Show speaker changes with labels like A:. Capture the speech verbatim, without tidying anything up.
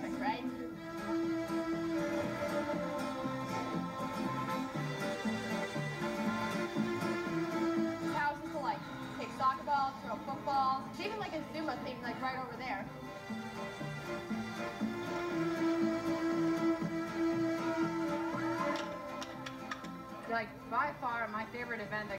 A: perfect, right? Houses to like take soccer balls, throw footballs. There's even like a Zumba thing like right over there. Like by far my favorite event